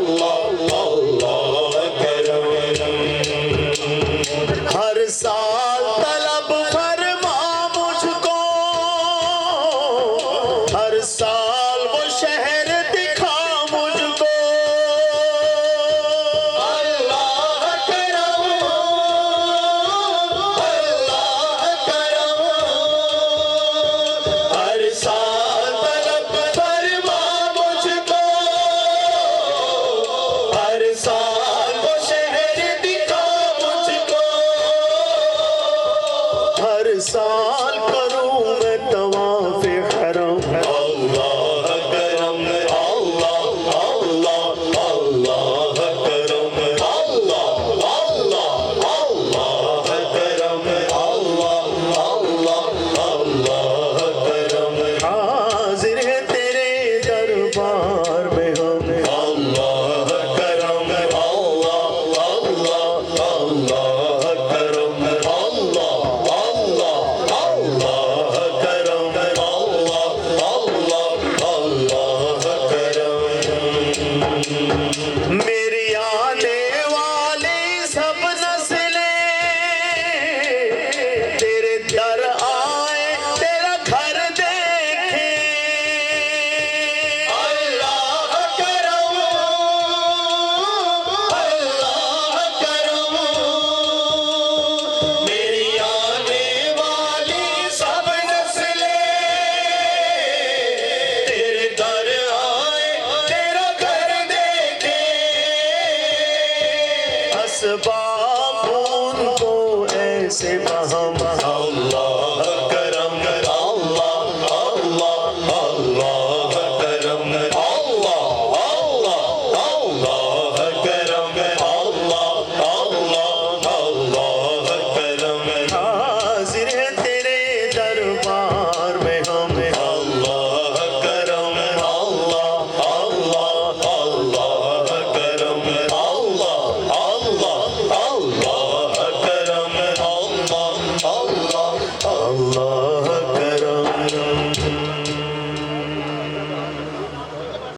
ہر سال طلب فرما مجھ کو، ہر سال وہ شہر دکھا مجھ کو، اللہ کرم اللہ کرم، ہر سال طلب فرما مجھ کو، ہر سال وہ شہر دکھا مجھ کو، ہر سال کروں میں طواف حرم، اللہ کرم اللہ اللہ اللہ کرم اللہ اللہ اللہ کرم اللہ اللہ اللہ کرم، حاضر ہے تیرے دربار میں ہم، اللہ کرم اللہ اللہ اللہ کرم اللہ اللہ اللہ کرم اللہ اللہ اللہ کرم، میری آنے والی سب نسلیں تیرے در آئے، تیرا گھر دیکھیں، اللہ کرم اللہ کرم، میری آنے والی سب نسلیں تیرے در آئے، تیرا گھر دیکھیں، اسباب